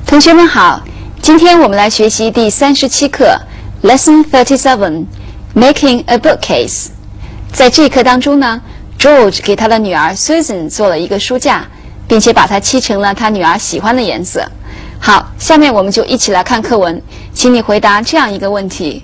同学们好，今天我们来学习第37课 Lesson 37 Making a Bookcase。在这一课当中呢 ，George 给他的女儿 Susan 做了一个书架，并且把它漆成了他女儿喜欢的颜色。好，下面我们就一起来看课文，请你回答这样一个问题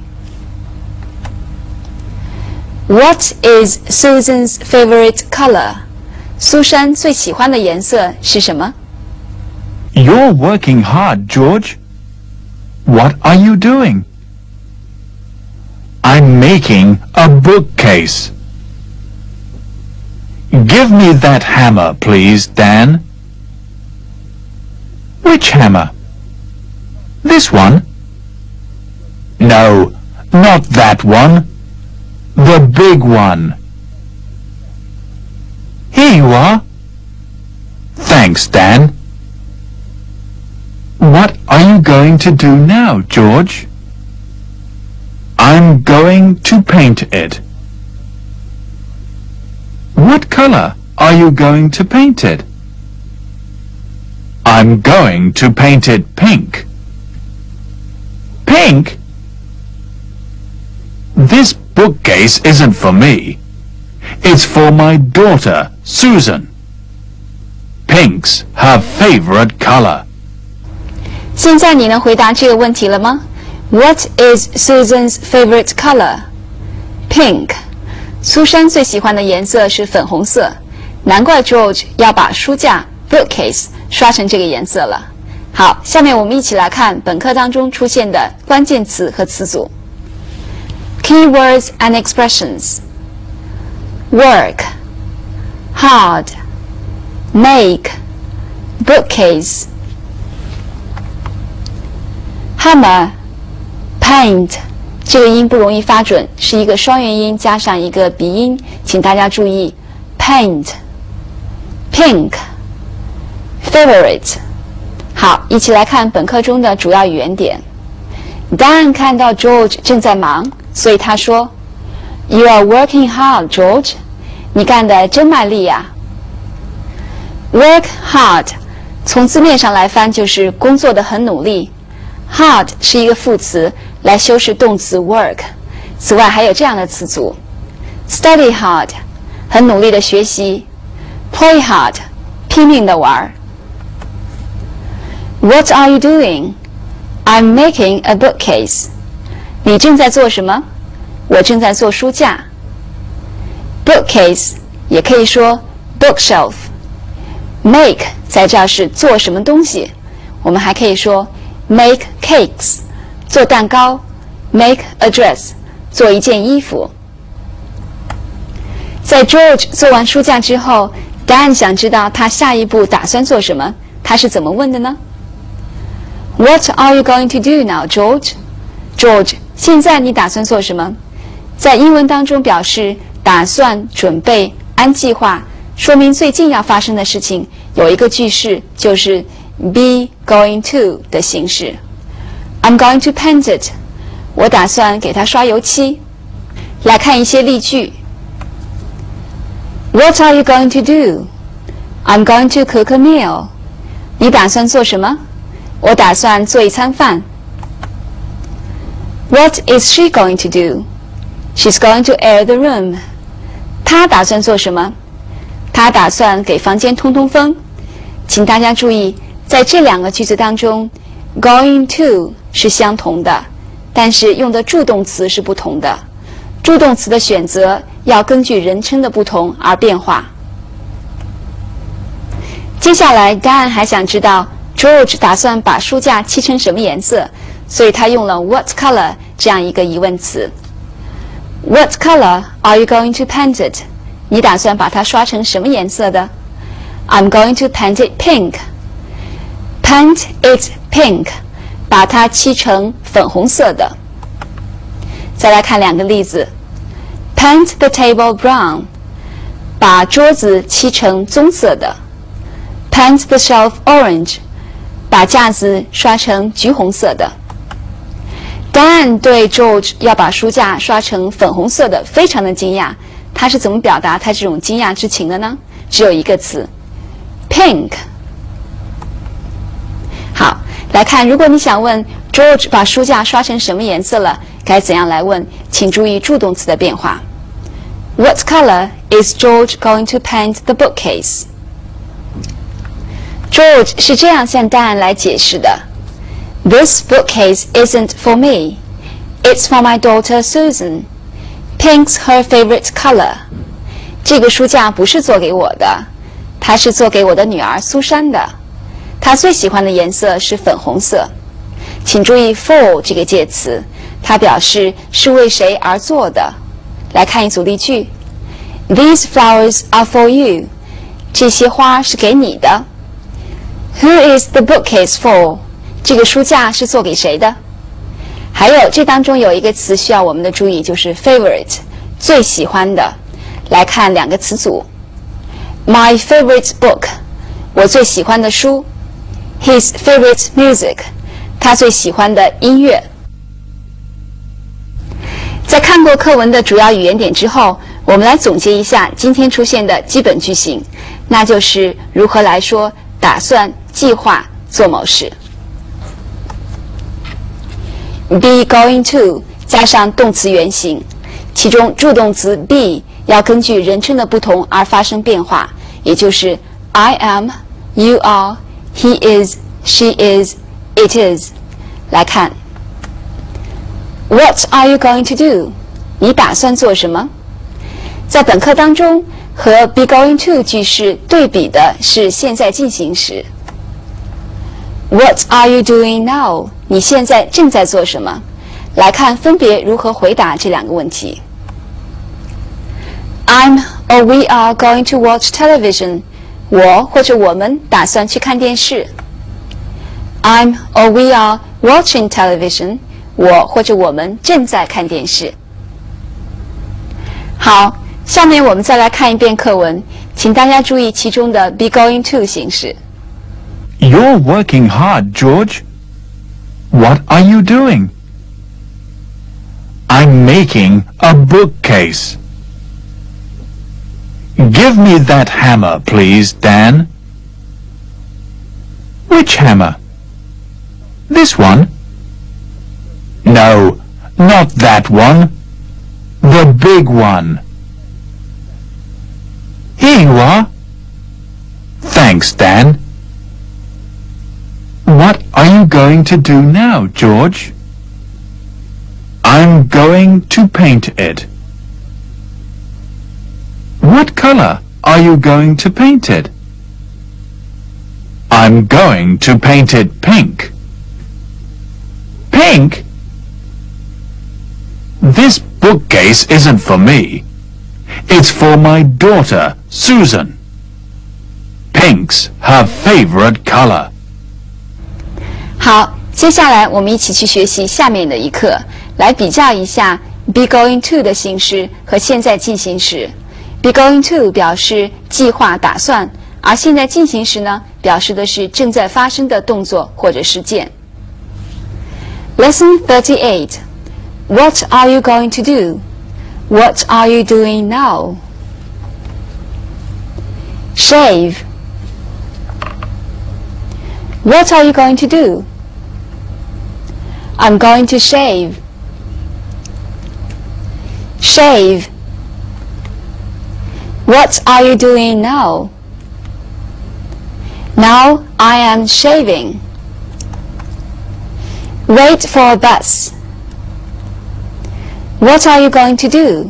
：What is Susan's favorite color？ 苏珊最喜欢的颜色是什么？ You're working hard, George. What are you doing? I'm making a bookcase. Give me that hammer, please, Dan. Which hammer? This one? No, not that one. The big one. Here you are. Thanks, Dan. What are you going to do now, George? I'm going to paint it. What color are you going to paint it? I'm going to paint it pink. Pink? This bookcase isn't for me. It's for my daughter, Susan. Pink's her favorite color. 现在你能回答这个问题了吗 ？What is Susan's favorite color? Pink. 苏珊最喜欢的颜色是粉红色，难怪 George 要把书架 bookcase 刷成这个颜色了。好，下面我们一起来看本课当中出现的关键词和词组。Keywords and expressions. Work, hard, make, bookcase. Hammer, paint 这个音不容易发准，是一个双元音加上一个鼻音，请大家注意。Paint, pink, favorite。好，一起来看本课中的主要语言点。Dan 看到 George 正在忙，所以他说 ：“You are working hard, George。你干得真卖力呀。” Work hard， 从字面上来翻就是工作得很努力。Hard 是一个副词，来修饰动词 work。此外还有这样的词组 ：study hard， 很努力的学习 ；play hard， 拼命的玩。What are you doing? I'm making a bookcase。你正在做什么？我正在做书架。Bookcase 也可以说 bookshelf。Make 在这儿是做什么东西，我们还可以说。Make cakes， 做蛋糕 ；make a dress， 做一件衣服。在 George 做完书架之后 ，Dan 想知道他下一步打算做什么。他是怎么问的呢 ？What are you going to do now, George? George， 现在你打算做什么？在英文当中表示打算、准备、按计划，说明最近要发生的事情。有一个句式就是。Be going to 的形式 I'm going to paint it 我打算给它刷油漆。来看一些例句 What are you going to do? I'm going to cook a meal 你打算做什么？我打算做一餐饭。What is she going to do? She's going to air the room 她打算做什么？她打算给房间通通风。请大家注意在这两个句子当中 going to 是相同的，但是用的助动词是不同的。助动词的选择要根据人称的不同而变化。接下来 Dan 还想知道 George 打算把书架漆成什么颜色，所以他用了 what color 这样一个疑问词。What color are you going to paint it? 你打算把它刷成什么颜色的？ I'm going to paint it pink.Paint it pink， 把它漆成粉红色的。再来看两个例子 ：Paint the table brown， 把桌子漆成棕色的 ；Paint the shelf orange， 把架子刷成橘红色的。Dan 对 George 要把书架刷成粉红色的非常的惊讶，他是怎么表达他这种惊讶之情的呢？只有一个词 ：pink。好， 来看，如果你想问 George 把书架刷成什么颜色了，该怎样来问？请注意助动词的变化。What color is George going to paint the bookcase? George 是这样向答案来解释的 ：This bookcase isn't for me. It's for my daughter Susan. Pink's her favorite color. 这个书架不是做给我的，它是做给我的女儿苏珊的。她最喜欢的颜色是粉红色。请注意 for 这个介词，它表示是为谁而做的。来看一组例句 ：These flowers are for you. 这些花是给你的。Who is the bookcase for? 这个书架是做给谁的？还有这当中有一个词需要我们的注意，就是 favorite， 最喜欢的。来看两个词组 ：My favorite book， 我最喜欢的书 ；His favorite music， 他最喜欢的音乐。在看过课文的主要语言点之后，我们来总结一下今天出现的基本句型，那就是如何来说打算、计划做某事。Be going to 加上动词原形，其中助动词 be 要根据人称的不同而发生变化，也就是 I am, you are, he is, she is, it is。来看 What are you going to do? 你打算做什么？在本课当中，和 be going to 句式对比的是现在进行时。What are you doing now? 你现在正在做什么？来看分别如何回答这两个问题。I'm or we are going to watch television. 我或者我们打算去看电视。I'm or we are watching television. 我或者我们正在看电视。好，下面我们再来看一遍课文，请大家注意其中的 be going to 形式。 You're working hard, George. What are you doing? I'm making a bookcase. Give me that hammer, please, Dan. Which hammer? This one? No, not that one. The big one. Here you are. Thanks, Dan. What are you going to do now, George? I'm going to paint it. What color are you going to paint it? I'm going to paint it pink. Pink? This bookcase isn't for me. It's for my daughter, Susan. Pink's her favorite color. 好，接下来我们一起去学习下面的一课，来比较一下 be going to 的形式和现在进行时。be going to 表示计划、打算，而现在进行时呢，表示的是正在发生的动作或者事件。Lesson 38. What are you going to do? What are you doing now? Shave. What are you going to do? I'm going to shave. Shave. What are you doing now? Now I am shaving. Wait for a bus. What are you going to do?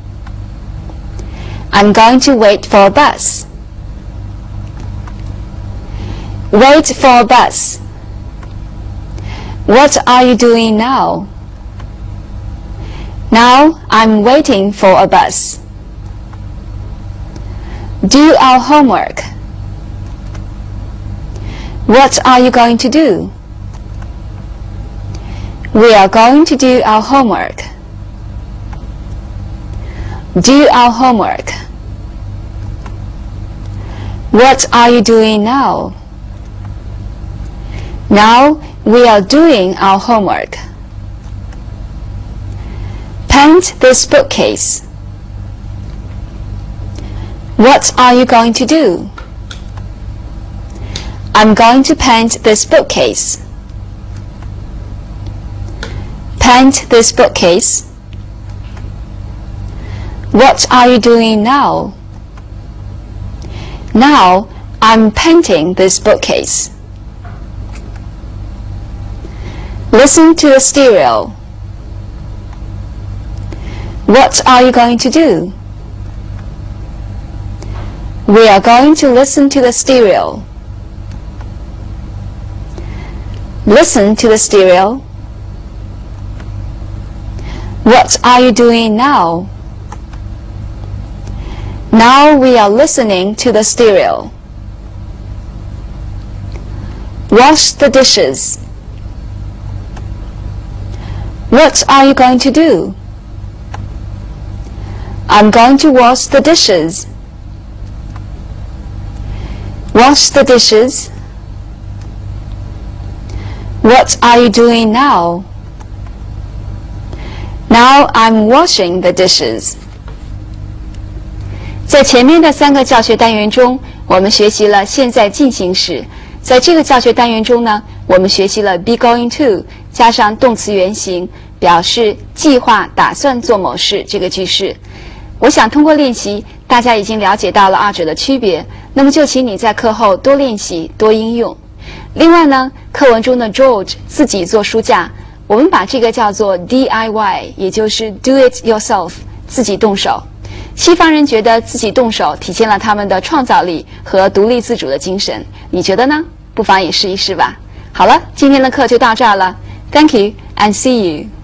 I'm going to wait for a bus. Wait for a bus. What are you doing now? Now I'm waiting for a bus. Do our homework. What are you going to do? We are going to do our homework. Do our homework. What are you doing now? Now we are doing our homework. Paint this bookcase. What are you going to do? I'm going to paint this bookcase. paint this bookcase. What are you doing now? Now I'm painting this bookcase. Listen to the stereo. What are you going to do? We are going to listen to the stereo. Listen to the stereo. What are you doing now? Now we are listening to the stereo. Wash the dishes. What are you going to do? I'm going to wash the dishes. Wash the dishes. What are you doing now? Now I'm washing the dishes. 在前面的3个教学单元中，我们学习了现在进行时。在这个教学单元中呢，我们学习了 be going to 加上动词原形，表示计划、打算做某事这个句式。我想通过练习，大家已经了解到了二者的区别。那么就请你在课后多练习、多应用。另外呢，课文中的 George 自己做书架，我们把这个叫做 DIY， 也就是 do it yourself， 自己动手。西方人觉得自己动手体现了他们的创造力和独立自主的精神，你觉得呢？不妨也试一试吧。好了，今天的课就到这儿了。Thank you and see you.